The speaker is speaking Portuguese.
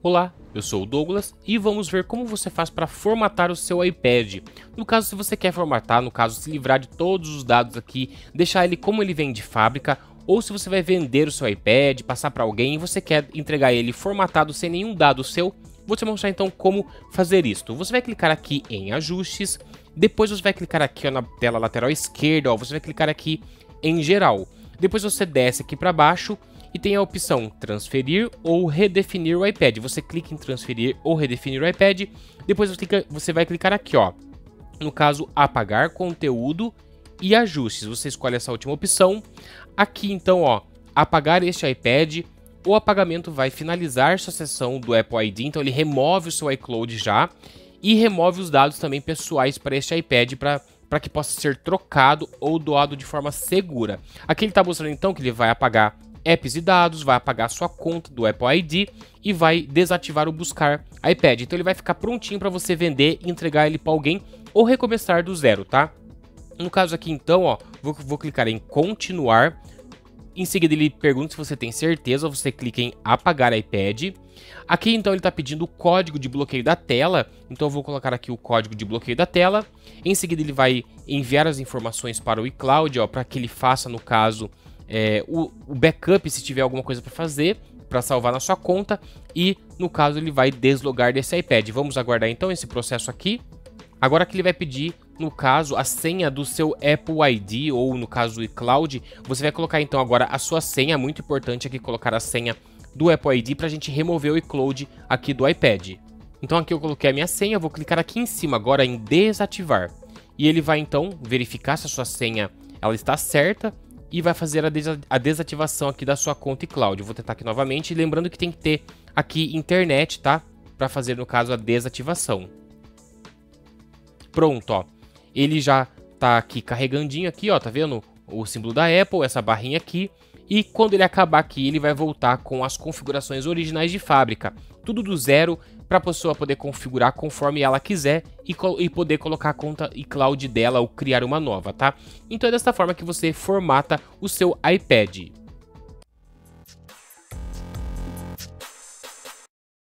Olá, eu sou o Douglas e vamos ver como você faz para formatar o seu iPad. No caso, se você quer formatar, no caso, se livrar de todos os dados aqui, deixar ele como ele vem de fábrica, ou se você vai vender o seu iPad, passar para alguém e você quer entregar ele formatado sem nenhum dado seu, vou te mostrar então como fazer isto. Você vai clicar aqui em ajustes, depois você vai clicar aqui na tela lateral esquerda, você vai clicar aqui em geral. Depois você desce aqui para baixo e tem a opção transferir ou redefinir o iPad. Você clica em transferir ou redefinir o iPad, depois você vai clicar aqui, ó, no caso apagar conteúdo e ajustes. Você escolhe essa última opção. Aqui então, ó, apagar este iPad. O apagamento vai finalizar sua sessão do Apple ID, então ele remove o seu iCloud já e remove os dados também pessoais para este iPad para que possa ser trocado ou doado de forma segura. Aqui ele está mostrando então que ele vai apagar apps e dados, vai apagar sua conta do Apple ID e vai desativar o buscar iPad. Então ele vai ficar prontinho para você vender e entregar ele para alguém ou recomeçar do zero, tá? No caso aqui então, ó, vou clicar em continuar. Em seguida ele pergunta se você tem certeza, você clica em apagar iPad. Aqui então ele está pedindo o código de bloqueio da tela, então eu vou colocar aqui o código de bloqueio da tela. Em seguida ele vai enviar as informações para o iCloud, ó, para que ele faça no caso o backup se tiver alguma coisa para fazer, para salvar na sua conta. E no caso ele vai deslogar desse iPad. Vamos aguardar então esse processo aqui. Agora que ele vai pedir, no caso, a senha do seu Apple ID ou no caso do iCloud, você vai colocar então agora a sua senha. Muito importante aqui colocar a senha do Apple ID para a gente remover o iCloud aqui do iPad. Então aqui eu coloquei a minha senha, vou clicar aqui em cima agora em desativar. E ele vai então verificar se a sua senha ela está certa e vai fazer a desativação aqui da sua conta iCloud. Eu vou tentar aqui novamente, lembrando que tem que ter aqui internet, tá? Para fazer no caso a desativação. Pronto, ó. Ele já tá aqui carregandinho aqui, ó, tá vendo? O símbolo da Apple, essa barrinha aqui. E quando ele acabar aqui, ele vai voltar com as configurações originais de fábrica. Tudo do zero para a pessoa poder configurar conforme ela quiser e poder colocar a conta iCloud dela ou criar uma nova, tá? Então é dessa forma que você formata o seu iPad.